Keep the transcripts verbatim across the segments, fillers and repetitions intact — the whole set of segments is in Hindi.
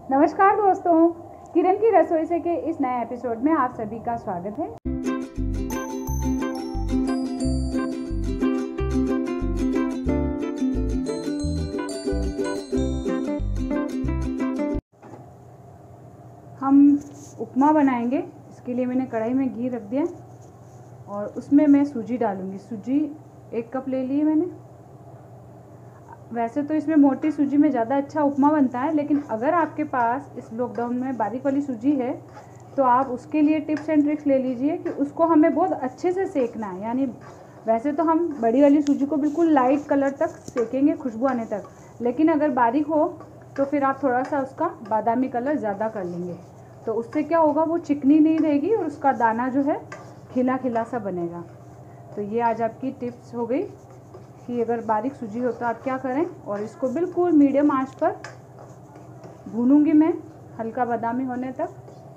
नमस्कार दोस्तों, किरण की रसोई से के इस नए एपिसोड में आप सभी का स्वागत है। हम उपमा बनाएंगे। इसके लिए मैंने कढ़ाई में घी रख दिया और उसमें मैं सूजी डालूंगी। सूजी एक कप ले ली है मैंने। वैसे तो इसमें मोटी सूजी में ज़्यादा अच्छा उपमा बनता है, लेकिन अगर आपके पास इस लॉकडाउन में बारीक वाली सूजी है तो आप उसके लिए टिप्स एंड ट्रिक्स ले लीजिए कि उसको हमें बहुत अच्छे से सेकना है। यानी वैसे तो हम बड़ी वाली सूजी को बिल्कुल लाइट कलर तक सेकेंगे, खुशबू आने तक, लेकिन अगर बारीक हो तो फिर आप थोड़ा सा उसका बादामी कलर ज़्यादा कर लेंगे, तो उससे क्या होगा, वो चिकनी नहीं रहेगी और उसका दाना जो है खिला खिला सा बनेगा। तो ये आज आपकी टिप्स हो गई कि अगर बारीक सूजी हो तो आप क्या करें। और इसको बिल्कुल मीडियम आंच पर भूनूंगी मैं, हल्का बादामी होने तक।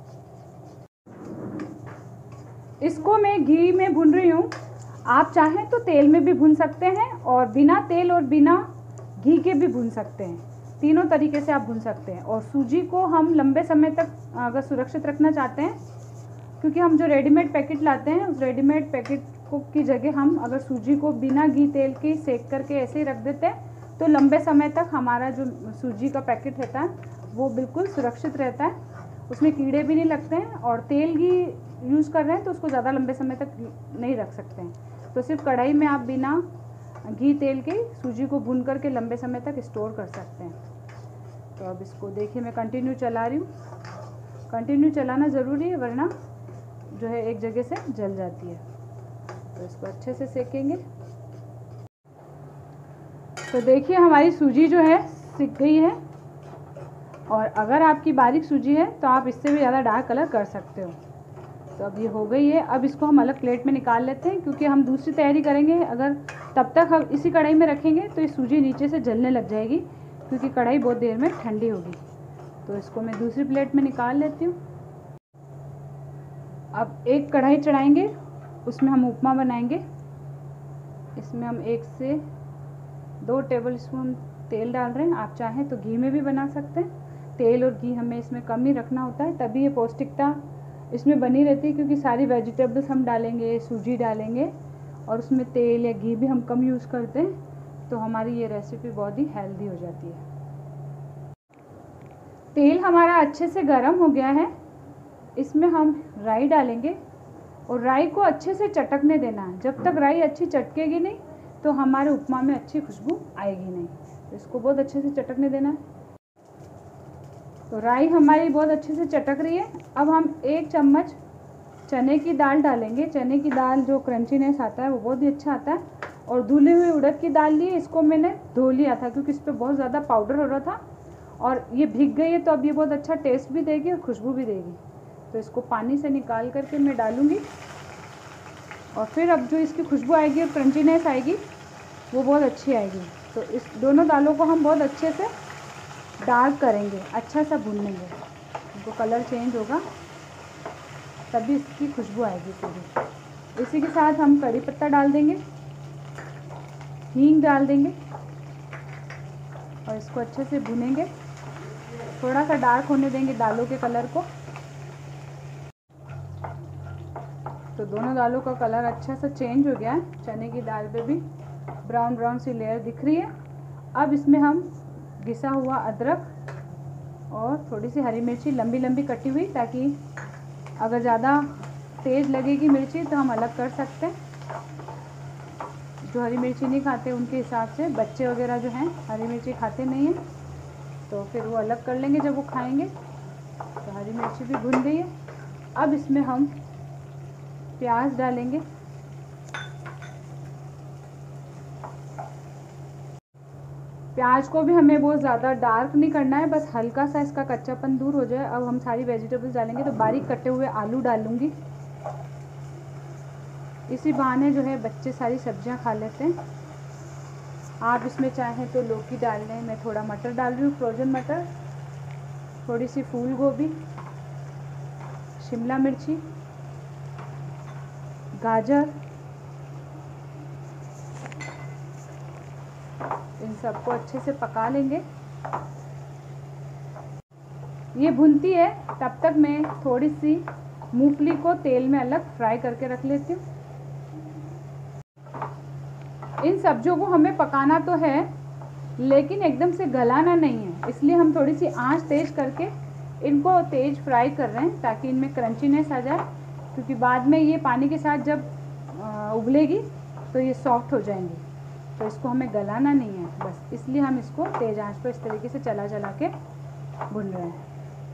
इसको मैं घी में भून रही हूँ। आप चाहें तो तेल में भी भून सकते हैं और बिना तेल और बिना घी के भी भून सकते हैं। तीनों तरीके से आप भून सकते हैं। और सूजी को हम लंबे समय तक अगर सुरक्षित रखना चाहते हैं, क्योंकि हम जो रेडीमेड पैकेट लाते हैं उस रेडीमेड पैकेट को की जगह हम अगर सूजी को बिना घी तेल की सेक करके ऐसे ही रख देते हैं तो लंबे समय तक हमारा जो सूजी का पैकेट रहता है वो बिल्कुल सुरक्षित रहता है, उसमें कीड़े भी नहीं लगते हैं। और तेल घी यूज़ कर रहे हैं तो उसको ज़्यादा लंबे समय तक नहीं रख सकते हैं। तो सिर्फ कढ़ाई में आप बिना घी तेल के सूजी को भून करके लंबे समय तक स्टोर कर सकते हैं। तो अब इसको देखिए, मैं कंटिन्यू चला रही हूँ। कंटिन्यू चलाना ज़रूरी है, वरना जो है एक जगह से जल जाती है। तो इसको अच्छे से सेकेंगे। तो देखिए हमारी सूजी जो है सिक गई है। और अगर आपकी बारीक सूजी है तो आप इससे भी ज़्यादा डार्क कलर कर सकते हो। तो अब ये हो गई है। अब इसको हम अलग प्लेट में निकाल लेते हैं, क्योंकि हम दूसरी तैयारी करेंगे। अगर तब तक हम इसी कढ़ाई में रखेंगे तो ये सूजी नीचे से जलने लग जाएगी, क्योंकि कढ़ाई बहुत देर में ठंडी होगी। तो इसको मैं दूसरी प्लेट में निकाल लेती हूँ। अब एक कढ़ाई चढ़ाएंगे, उसमें हम उपमा बनाएंगे। इसमें हम एक से दो टेबल स्पून तेल डाल रहे हैं। आप चाहें तो घी में भी बना सकते हैं। तेल और घी हमें इसमें कम ही रखना होता है, तभी ये पौष्टिकता इसमें बनी रहती है, क्योंकि सारी वेजिटेबल्स हम डालेंगे, सूजी डालेंगे और उसमें तेल या घी भी हम कम यूज़ करते हैं, तो हमारी ये रेसिपी बहुत ही हेल्दी हो जाती है। तेल हमारा अच्छे से गर्म हो गया है। इसमें हम राई डालेंगे और राई को अच्छे से चटकने देना है। जब तक राई अच्छी चटकेगी नहीं तो हमारे उपमा में अच्छी खुशबू आएगी नहीं। तो इसको बहुत अच्छे से चटकने देना है। तो राई हमारी बहुत अच्छे से चटक रही है। अब हम एक चम्मच चने की दाल डालेंगे। चने की दाल जो क्रंचीनेस आता है वो बहुत ही अच्छा आता है। और धुली हुई उड़द की दाल ली, इसको मैंने धो लिया था क्योंकि इस पर बहुत ज़्यादा पाउडर हो रहा था, और ये भीग गई है तो अब ये बहुत अच्छा टेस्ट भी देगी और खुशबू भी देगी। तो इसको पानी से निकाल करके मैं डालूँगी। और फिर अब जो इसकी खुशबू आएगी और क्रंचीनेस आएगी वो बहुत अच्छी आएगी। तो इस दोनों दालों को हम बहुत अच्छे से डार्क करेंगे, अच्छा सा भूनेंगे। इनको कलर चेंज होगा तभी इसकी खुशबू आएगी पूरी। इसी के साथ हम कड़ी पत्ता डाल देंगे, हींग डाल देंगे और इसको अच्छे से भूनेंगे। थोड़ा सा डार्क होने देंगे दालों के कलर को। तो दोनों दालों का कलर अच्छा सा चेंज हो गया है। चने की दाल पे भी ब्राउन ब्राउन सी लेयर दिख रही है। अब इसमें हम घिसा हुआ अदरक और थोड़ी सी हरी मिर्ची लंबी लंबी कटी हुई, ताकि अगर ज़्यादा तेज़ लगेगी मिर्ची तो हम अलग कर सकते हैं। जो हरी मिर्ची नहीं खाते उनके हिसाब से, बच्चे वगैरह जो हैं हरी मिर्ची खाते नहीं हैं तो फिर वो अलग कर लेंगे जब वो खाएंगे। तो हरी मिर्ची भी भुन गई है। अब इसमें हम प्याज डालेंगे। प्याज को भी हमें बहुत ज़्यादा डार्क नहीं करना है, बस हल्का सा इसका कच्चापन दूर हो जाए। अब हम सारी वेजिटेबल्स डालेंगे। तो बारीक कटे हुए आलू डालूंगी। इसी बहाने जो है बच्चे सारी सब्जियां खा लेते हैं। आप इसमें चाहें तो लौकी डाल लें। मैं थोड़ा मटर डाल रही हूँ, फ्रोजन मटर, थोड़ी सी फूल गोभी, शिमला मिर्ची, गाजर, इन सबको अच्छे से पका लेंगे। ये भुनती है तब तक मैं थोड़ी सी मूंगफली को तेल में अलग फ्राई करके रख लेती हूँ। इन सब्जियों को हमें पकाना तो है लेकिन एकदम से गलाना नहीं है, इसलिए हम थोड़ी सी आंच तेज़ करके इनको तेज़ फ्राई कर रहे हैं ताकि इनमें क्रंचीनेस आ जाए, क्योंकि बाद में ये पानी के साथ जब उबलेगी तो ये सॉफ्ट हो जाएंगी। तो इसको हमें गलाना नहीं है, बस इसलिए हम इसको तेज़ आंच पर इस तरीके से चला चला के भून रहे हैं।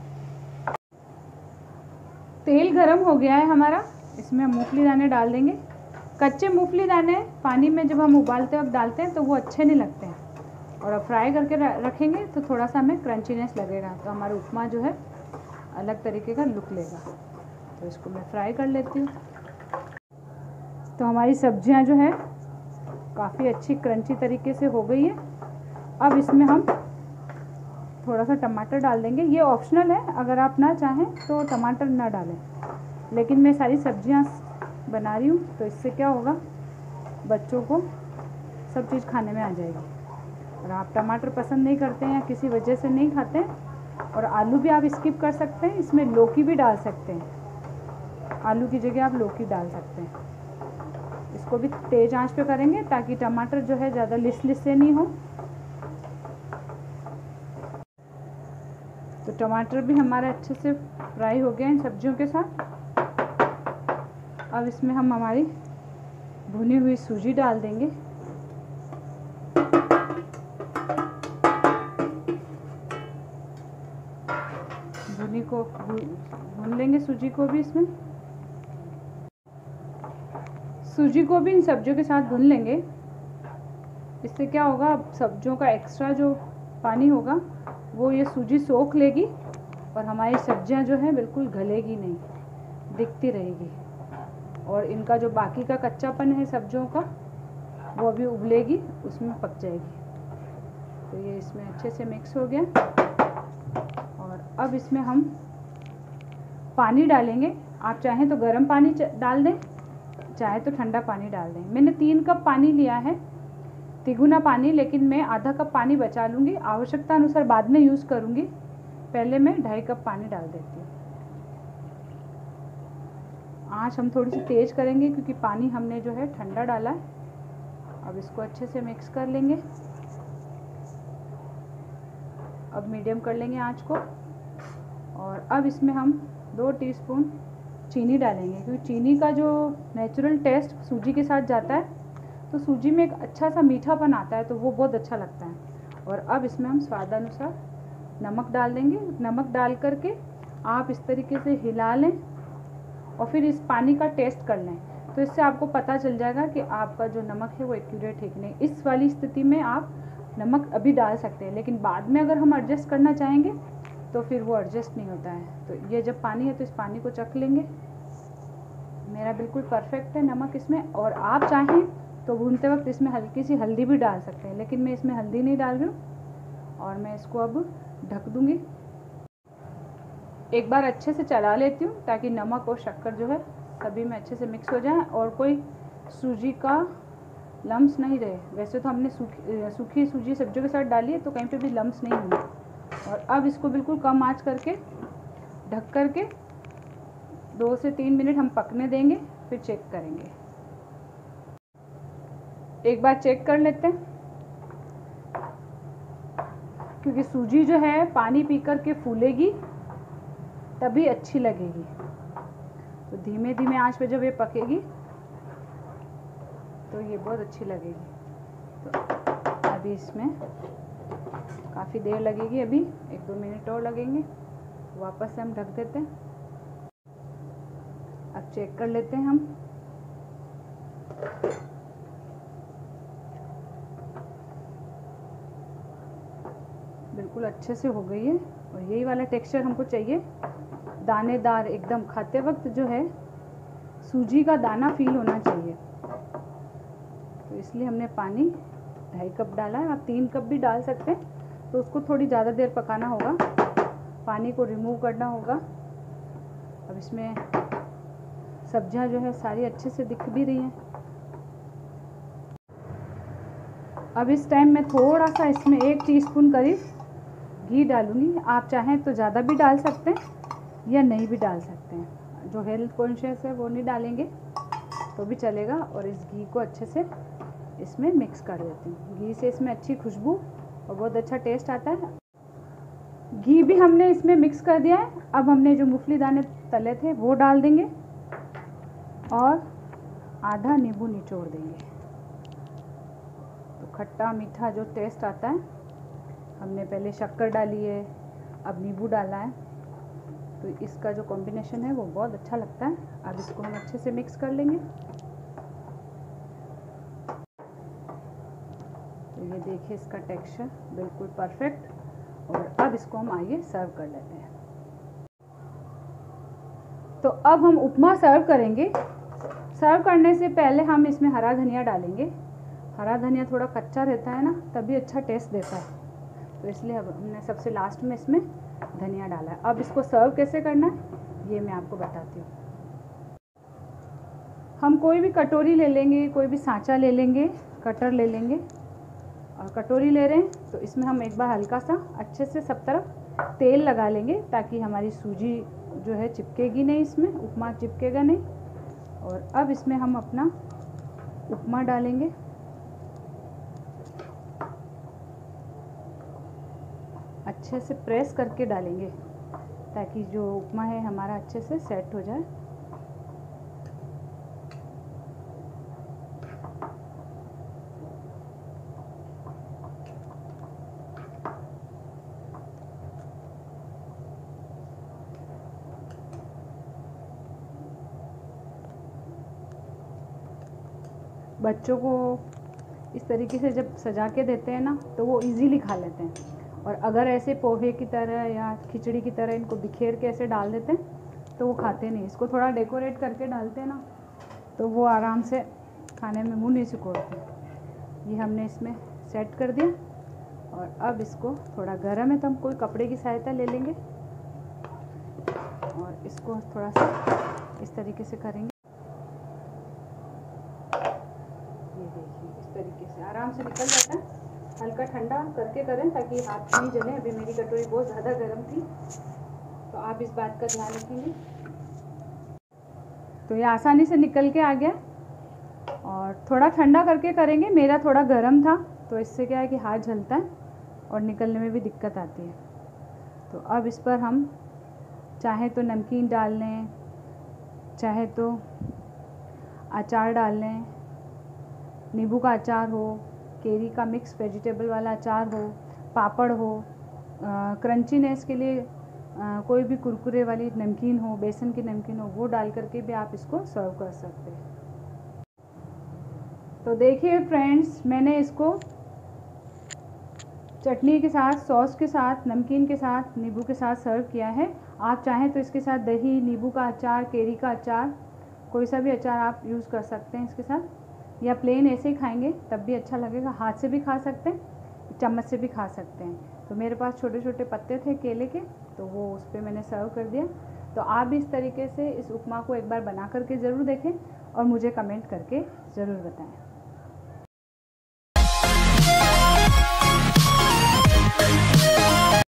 तेल गरम हो गया है हमारा, इसमें मूंगफली दाने डाल देंगे। कच्चे मूंगफली दाने पानी में जब हम उबालते वक्त डालते हैं तो वो अच्छे नहीं लगते हैं, और अब फ्राई करके रखेंगे तो थोड़ा सा हमें क्रंचीनेस लगेगा, तो हमारा उपमा जो है अलग तरीके का लुक लेगा। तो इसको मैं फ्राई कर लेती हूँ। तो हमारी सब्जियां जो है काफ़ी अच्छी क्रंची तरीके से हो गई है। अब इसमें हम थोड़ा सा टमाटर डाल देंगे। ये ऑप्शनल है, अगर आप ना चाहें तो टमाटर ना डालें, लेकिन मैं सारी सब्जियां बना रही हूँ तो इससे क्या होगा, बच्चों को सब चीज़ खाने में आ जाएगी। और आप टमाटर पसंद नहीं करते हैं या किसी वजह से नहीं खाते हैं, और आलू भी आप स्किप कर सकते हैं, इसमें लौकी भी डाल सकते हैं। आलू की जगह आप लौकी डाल सकते हैं। इसको भी तेज़ आंच पे करेंगे ताकि टमाटर जो है ज़्यादा लिस लिस से नहीं हो। तो टमाटर भी हमारा अच्छे से फ्राई हो गया इन सब्जियों के साथ। अब इसमें हम हमारी भुनी हुई सूजी डाल देंगे। भुनी को भून लेंगे सूजी को भी, इसमें सूजी को भी इन सब्जियों के साथ भून लेंगे। इससे क्या होगा, अब सब्जियों का एक्स्ट्रा जो पानी होगा वो ये सूजी सोख लेगी और हमारी सब्जियां जो हैं बिल्कुल गलेगी नहीं, दिखती रहेगी, और इनका जो बाकी का कच्चापन है सब्जियों का वो अभी उबलेगी, उसमें पक जाएगी। तो ये इसमें अच्छे से मिक्स हो गया। और अब इसमें हम पानी डालेंगे। आप चाहें तो गर्म पानी डाल दें, चाहे तो ठंडा पानी डाल दें। मैंने तीन कप पानी लिया है, तिगुना पानी, लेकिन मैं आधा कप पानी बचा लूँगी, आवश्यकता अनुसार बाद में यूज़ करूँगी। पहले मैं ढाई कप पानी डाल देती हूँ। आँच हम थोड़ी सी तेज़ करेंगे क्योंकि पानी हमने जो है ठंडा डाला है। अब इसको अच्छे से मिक्स कर लेंगे। अब मीडियम कर लेंगे आँच को, और अब इसमें हम दो टीस्पून चीनी डालेंगे, क्योंकि चीनी का जो नेचुरल टेस्ट सूजी के साथ जाता है तो सूजी में एक अच्छा सा मीठापन आता है, तो वो बहुत अच्छा लगता है। और अब इसमें हम स्वादानुसार नमक डाल देंगे। नमक डाल करके आप इस तरीके से हिला लें और फिर इस पानी का टेस्ट कर लें, तो इससे आपको पता चल जाएगा कि आपका जो नमक है वो एक्यूरेट है कि नहीं। इस वाली स्थिति में आप नमक अभी डाल सकते हैं, लेकिन बाद में अगर हम एडजस्ट करना चाहेंगे तो फिर वो एडजस्ट नहीं होता है। तो ये जब पानी है तो इस पानी को चख लेंगे। मेरा बिल्कुल परफेक्ट है नमक इसमें। और आप चाहें तो भूनते वक्त इसमें हल्की सी हल्दी भी डाल सकते हैं, लेकिन मैं इसमें हल्दी नहीं डाल रही हूँ। और मैं इसको अब ढक दूँगी। एक बार अच्छे से चला लेती हूँ ताकि नमक और शक्कर जो है सभी में अच्छे से मिक्स हो जाए और कोई सूजी का लम्स नहीं रहे। वैसे तो हमने सूखी सूखी सूजी सब्जियों के साथ डाली है तो कहीं पे भी लम्स नहीं होंगे। और अब इसको बिल्कुल कम आंच करके ढक करके दो से तीन मिनट हम पकने देंगे, फिर चेक करेंगे। एक बार चेक कर लेते हैं, क्योंकि सूजी जो है पानी पी कर के फूलेगी तभी अच्छी लगेगी। तो धीमे धीमे आंच पे जब ये पकेगी तो ये बहुत अच्छी लगेगी। तो अभी इसमें काफ़ी देर लगेगी, अभी एक दो मिनट और लगेंगे। वापस से हम ढक देते हैं। अब चेक कर लेते हैं हम। बिल्कुल अच्छे से हो गई है और यही वाला टेक्सचर हमको चाहिए, दानेदार एकदम। खाते वक्त जो है सूजी का दाना फील होना चाहिए। तो इसलिए हमने पानी ढाई कप डाला है। आप तीन कप भी डाल सकते हैं। तो उसको थोड़ी ज़्यादा देर पकाना होगा, पानी को रिमूव करना होगा। अब इसमें सब्जियां जो है सारी अच्छे से दिख भी रही हैं। अब इस टाइम में थोड़ा सा इसमें एक टीस्पून करीब घी डालूँगी। आप चाहें तो ज़्यादा भी डाल सकते हैं या नहीं भी डाल सकते हैं। जो हेल्थ कॉन्शियस है वो नहीं डालेंगे तो भी चलेगा। और इस घी को अच्छे से इसमें मिक्स कर देती हूँ। घी से इसमें अच्छी खुशबू और बहुत अच्छा टेस्ट आता है। घी भी हमने इसमें मिक्स कर दिया है। अब हमने जो मूंगफली दाने तले थे वो डाल देंगे और आधा नींबू निचोड़ देंगे। तो खट्टा मीठा जो टेस्ट आता है, हमने पहले शक्कर डाली है, अब नींबू डाला है, तो इसका जो कॉम्बिनेशन है वो बहुत अच्छा लगता है। अब इसको हम अच्छे से मिक्स कर लेंगे। तो ये देखिए इसका टेक्सचर बिल्कुल परफेक्ट। और अब इसको हम आइए सर्व कर लेते हैं। तो अब हम उपमा सर्व करेंगे। सर्व करने से पहले हम इसमें हरा धनिया डालेंगे। हरा धनिया थोड़ा कच्चा रहता है ना, तभी अच्छा टेस्ट देता है, तो इसलिए अब हमने सबसे लास्ट में इसमें धनिया डाला है। अब इसको सर्व कैसे करना है ये मैं आपको बताती हूँ। हम कोई भी कटोरी ले लेंगे, कोई भी सांचा ले लेंगे, कटर ले लेंगे और कटोरी ले रहे हैं तो इसमें हम एक बार हल्का सा अच्छे से सब तरफ तेल लगा लेंगे ताकि हमारी सूजी जो है चिपकेगी नहीं, इसमें उपमा चिपकेगा नहीं। और अब इसमें हम अपना उपमा डालेंगे। अच्छे से प्रेस करके डालेंगे ताकि जो उपमा है हमारा अच्छे से सेट हो जाए। बच्चों को इस तरीके से जब सजा के देते हैं ना तो वो इजीली खा लेते हैं। और अगर ऐसे पोहे की तरह या खिचड़ी की तरह इनको बिखेर के ऐसे डाल देते हैं तो वो खाते नहीं। इसको थोड़ा डेकोरेट करके डालते हैं ना तो वो आराम से खाने में मुंह नहीं सिकोड़ते। ये हमने इसमें सेट कर दिया। और अब इसको थोड़ा गर्म है तो हम कोई कपड़े की सहायता ले लेंगे और इसको थोड़ा सा इस तरीके से करेंगे। ये देखिए इस तरीके से आराम से निकल जाता है। हल्का ठंडा करके करें ताकि हाथ नहीं जले। अभी मेरी कटोरी बहुत ज़्यादा गर्म थी तो आप इस बात का ध्यान रखेंगे। तो ये आसानी से निकल के आ गया। और थोड़ा ठंडा करके करेंगे, मेरा थोड़ा गर्म था तो इससे क्या है कि हाथ जलता है और निकलने में भी दिक्कत आती है। तो अब इस पर हम चाहे तो नमकीन डाल लें, चाहे तो अचार डाल लें, नींबू का अचार हो, केरी का मिक्स वेजिटेबल वाला अचार हो, पापड़ हो, क्रंचीनेस के लिए आ, कोई भी कुरकुरे वाली नमकीन हो, बेसन की नमकीन हो, वो डाल करके भी आप इसको सर्व कर सकते हैं। तो देखिए फ्रेंड्स, मैंने इसको चटनी के साथ, सॉस के साथ, नमकीन के साथ, नींबू के साथ सर्व किया है। आप चाहें तो इसके साथ दही, नींबू का अचार, केरी का अचार, कोई सा भी अचार आप यूज़ कर सकते हैं इसके साथ, या प्लेन ऐसे ही खाएंगे तब भी अच्छा लगेगा। हाथ से भी खा सकते हैं, चम्मच से भी खा सकते हैं। तो मेरे पास छोटे छोटे पत्ते थे केले के तो वो उस पर मैंने सर्व कर दिया। तो आप भी इस तरीके से इस उपमा को एक बार बना करके ज़रूर देखें और मुझे कमेंट करके ज़रूर बताएं।